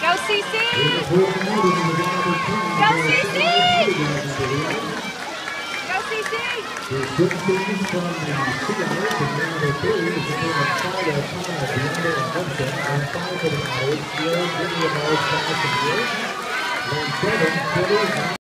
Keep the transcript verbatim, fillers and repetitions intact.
Go C C! Go C C! Go C C! There's good things from the Seattle to number three, is the team of five at five, Deandre and Hudson, and five for the Owls, Field, William Owls, five for the Wolves, and seven for the